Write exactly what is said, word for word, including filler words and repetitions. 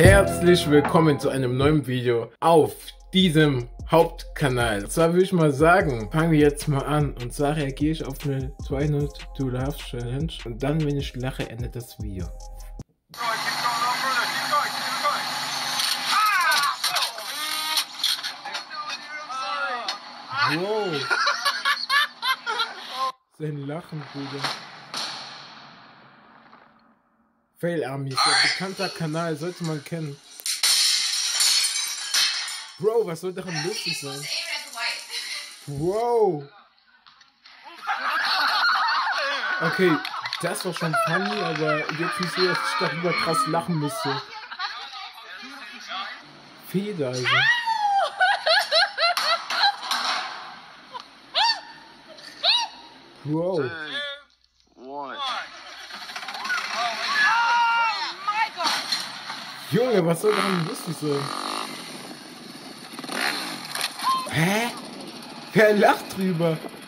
Herzlich willkommen zu einem neuen Video auf diesem Hauptkanal. Und zwar würde ich mal sagen, fangen wir jetzt mal an. Und zwar reagiere ich auf eine zwei Minute to Laugh Challenge. Und dann, wenn ich lache, endet das Video. Wow. Sein Lachen, Bruder. Fail Army ist ein bekannter Kanal, sollte man kennen. Bro, was soll daran lustig sein? Wow. Okay, das war schon funny, aber jetzt nicht so, dass ich darüber krass lachen müsste. Feder, also. Bro. Junge, was soll daran lustig sein? Hä? Wer lacht drüber?